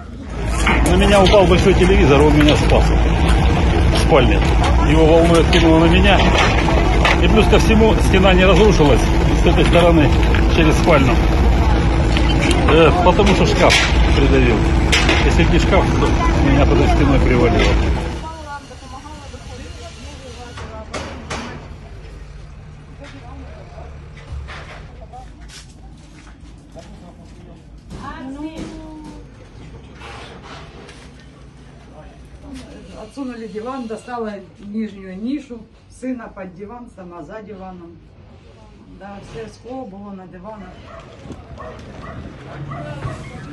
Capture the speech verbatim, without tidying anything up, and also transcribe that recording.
На меня упал большой телевизор, он меня спас в спальне. Его волной откинуло на меня. И плюс ко всему стена не разрушилась с этой стороны через спальню. Э, потому что шкаф придавил. Если бы не шкаф, то меня под этой стеной привалило. Отсунули диван, достала нижнюю нишу, сына под диван, сама за диваном. Да, все скло было на диванах.